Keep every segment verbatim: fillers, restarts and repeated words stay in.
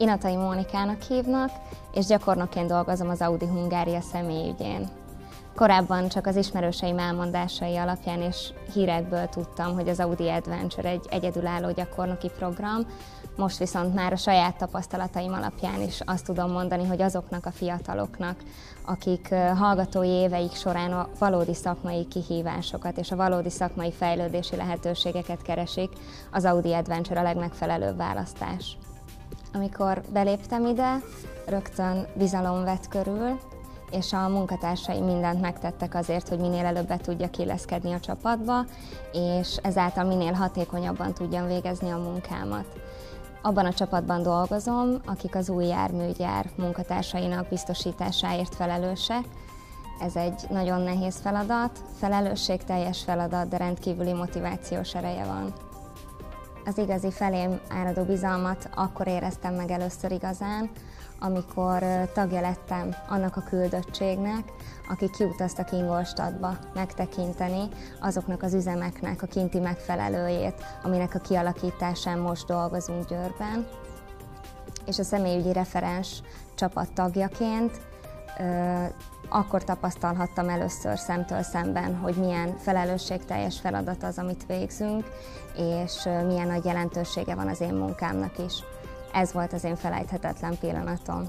Inatai Mónikának hívnak, és gyakornokként dolgozom az Audi Hungária személyügyén. Korábban csak az ismerőseim elmondásai alapján és hírekből tudtam, hogy az Audi Adventure egy egyedülálló gyakornoki program, most viszont már a saját tapasztalataim alapján is azt tudom mondani, hogy azoknak a fiataloknak, akik hallgatói éveik során a valódi szakmai kihívásokat és a valódi szakmai fejlődési lehetőségeket keresik, az Audi Adventure a legmegfelelőbb választás. Amikor beléptem ide, rögtön bizalom vett körül, és a munkatársaim mindent megtettek azért, hogy minél előbb be tudjak illeszkedni a csapatba, és ezáltal minél hatékonyabban tudjam végezni a munkámat. Abban a csapatban dolgozom, akik az új járműgyár munkatársainak biztosításáért felelősek. Ez egy nagyon nehéz feladat, felelősségteljes feladat, de rendkívüli motivációs ereje van. Az igazi felém áradó bizalmat akkor éreztem meg először igazán, amikor tagja lettem annak a küldöttségnek, akik kiutaztak Ingolstadtba megtekinteni azoknak az üzemeknek a kinti megfelelőjét, aminek a kialakításán most dolgozunk Győrben. És a személyügyi referens csapat tagjaként ö, akkor tapasztalhattam először szemtől szemben, hogy milyen felelősségteljes feladat az, amit végzünk, és ö, milyen nagy jelentősége van az én munkámnak is. Ez volt az én felejthetetlen pillanatom.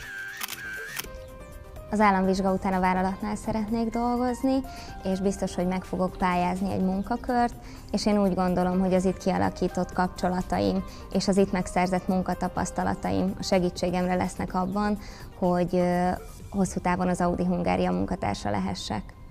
Az államvizsga után a vállalatnál szeretnék dolgozni, és biztos, hogy meg fogok pályázni egy munkakört, és én úgy gondolom, hogy az itt kialakított kapcsolataim és az itt megszerzett munkatapasztalataim a segítségemre lesznek abban, hogy hosszú távon az Audi Hungária munkatársa lehessek.